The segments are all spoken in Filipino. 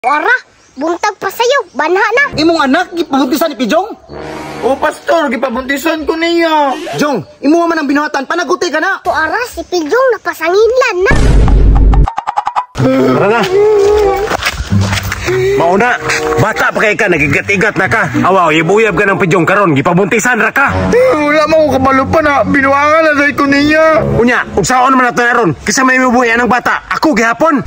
Wara, buntag pa sa'yo, banha na. Imong anak, gipabuntisan ni Pijong? O pastor, gipabuntisan ko niya. Jong, imo man ang binuhatan, panaguti ka na. Wara, si Pijong napasanginlan na. Tara na. Mauna, bata pa kay ka, nagigat-igat na ka. Awaw, ibuyab ka ng Pijong karon, gipabuntisan ra ka. Wala mo ko kabalo pa na, binuangan na dahil ko niya. Unya, unsaon man nato naron, kisa may mabuhay ng bata, ako gihapon.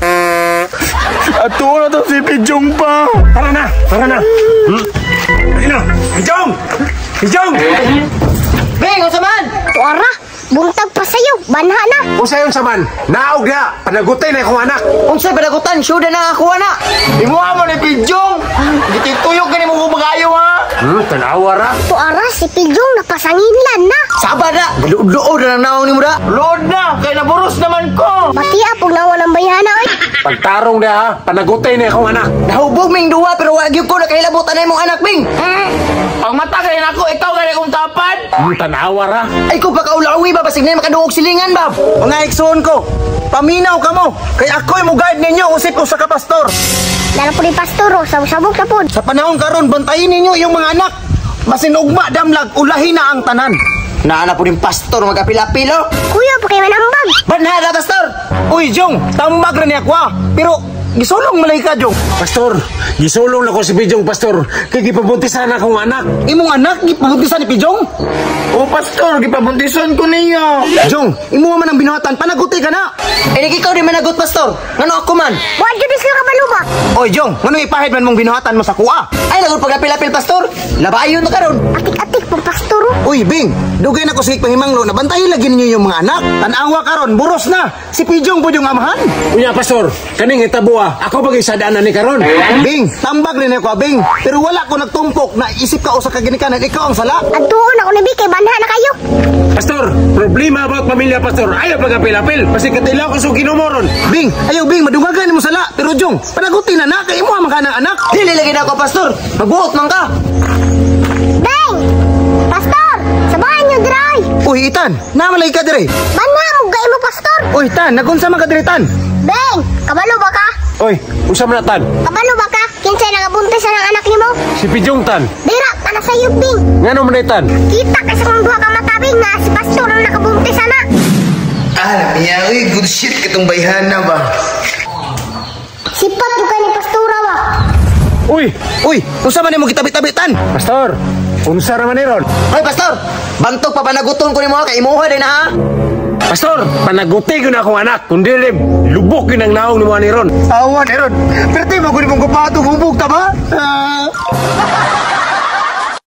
Ato na to si Pijong pa. Tara na, tara na. Ayun na, Pijong! Pijong! Bing, o saman! Wara, buntag pa sa'yo, banha na. Unsa yun saman, naog na, panagutay na akong anak. Unsay panagutan, syuda na ako na. Imuha mo ni Pijong. Gitituyok ka ni mo kumagayo ha. Tanawa ra. Wara, si Pijong napasanginlan na. Saba na, galuod-luod na naong ni mo da. Load na, kaya naburos naman ko. Pati apog nawa ng bayhana, oy. Pagtarong na ha, panagutay na akong anak. Nahubog ming duwa, pero wag yun ko nakahilabutan na imong anak, Bing. Pag mata kayo na ako, ikaw kaya kong tapan. Tanawa ra. Ay ko pa kaulawi ba, basig na makaduog silingan ba? Mga iksoon ko, paminaw ka mo, kay ako'y mo guide ninyo, usip ko sa kapastor. Dala po ni Pastoro, sabog-sabog na po. Sa panahon karon, bantayin ninyo yung mga anak. Basin ugma damlag, ulahin na ang tanan. Naana po din pastor, mag-apil-apilo. Kuya, pa kayo manambag. Banhada, pastor! Uy, Jong, tambag na niya ko ha. Pero, gisulong malay ka, Jong. Pastor, gisulong na ko si Pijong, pastor. Kaya gipabuntisan na akong anak. Imong anak, gipabuntisan ni Pijong? O pastor, gipabuntisan ko niya. Jong, imo man ang binuhatan, panaguti ka na. Eh, ikaw di managot, pastor. Ngano ako man? Wag yun sila kabaluba. Oy, Jong, ngano ipahid man mong binuhatan mo sa kuha? Ay, lagot pag-apil-apil, pastor. Labayon na karon. Atik-atik po, Pastoro. Uy, Bing, dugay na ko sa ikpahimanglo na bantayin lagi ninyo yung mga anak. Tanawa karon, buros na. Si Pijong po yung amahan. Unya, pastor, kaning itabuha, ako bagay sa daanan ni karon. Bing, tambag rin ako, Bing. Pero wala ko nagtumpok na isip ka o sa kaginikanan, ikaw ang sala. At tuon ako nabi kay banha na kayo. Pastor, problema about pamilya, pastor. Ayaw pag-apil-apil. Kasi katilaw ko sa ginumoron. Bing, ayaw Bing, madungagan mo sala. Pero Jong, panagutin na kay mo ang mga anak. Dili lagi na ako, pastor. Magbuot man ka. Beng! Pastor! Sabahan niyo, Dray! Uy, Itan, namalay ka dire. Banha mo, gay mo, Pastor! Uy, Tan, nagunsa man ka dire, Tan. Beng! Kabalo ba ka? Oy, unsa man natan? Kabalo ba ka? Kinsay nakabuntis sa ng anak ni mo? Si Pijong tan. Dira, para sa iyo, Bing! Ngano man tan? Kita kasi kung duha ka matabing na si Pastor ang nakabuntis na. Alam niya, uy, good shit kitong bayhana ba? Sipat juga ni Pastora ba? Uy, Uy, unsa man mo kitabi-tabi, Tan? pastor, unsa ra man ni ron? Hoy, pastor, bantog pa panaguton ko nimo kay imuha din ha. Pastor, panaguti ko na akong anak. Kundi lubok yun ang naong ni mga ni ron. Awan, Eron. Pero di mo ko ni mong kupato, hubog ta ba?